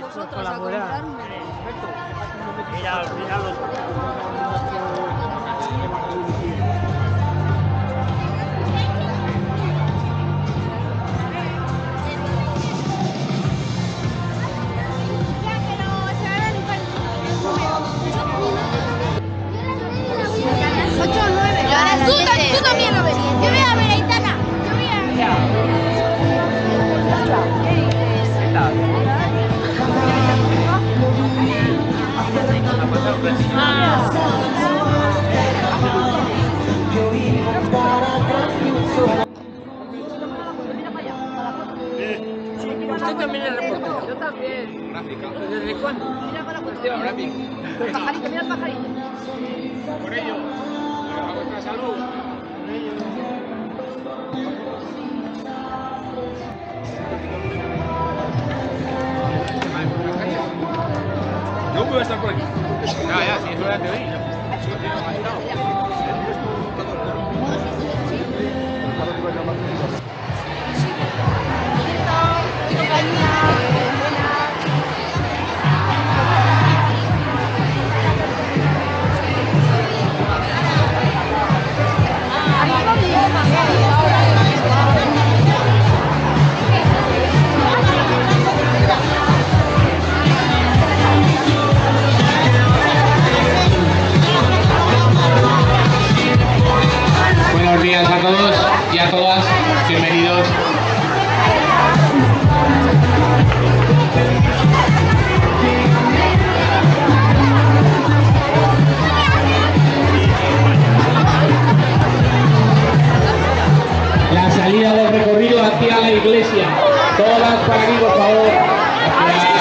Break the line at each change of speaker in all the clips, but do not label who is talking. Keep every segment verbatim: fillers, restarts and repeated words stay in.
vosotros a comprarme.
Mira, al final los...
ocho o nueve. Tú, tú también lo ves. Yo voy a ver a Aitana. Yo voy a ver.
¿Usted también es reportero?
Yo también.
¿Desde cuándo?
Mira para la foto.
Ahora mismo.
El pajarito, mira el pajarito.
Por ello, a vuestra salud. Yo voy a estar por aquí. Ya, ya, si es hora de hoy.
Buenos días a todos y a todas, bienvenidos. La salida del recorrido hacia la iglesia. Todas para aquí, por favor. Hacia...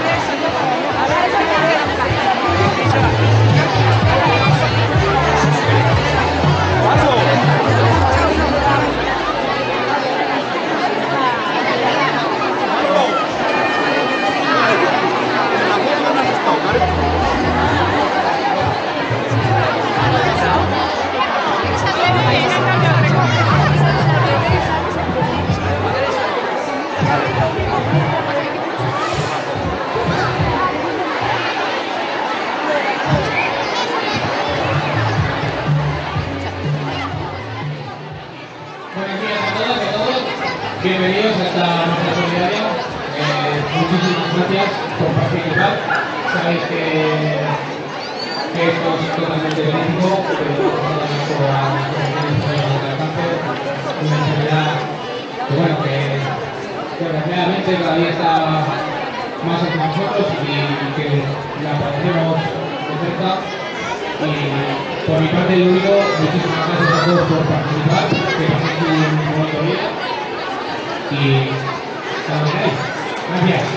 Bienvenidos hasta nuestra solidaria. Eh, muchísimas gracias por participar. Sabéis que, que esto es totalmente benéfico, pero por la Asociación del Cáncer, una enfermedad que, bueno, que desgraciadamente cada día está más entre nosotros y que la padecemos de cerca. Y por mi parte, lo único, muchísimas gracias a todos por participar, que paséis un bonito día. Y hasta luego. Gracias.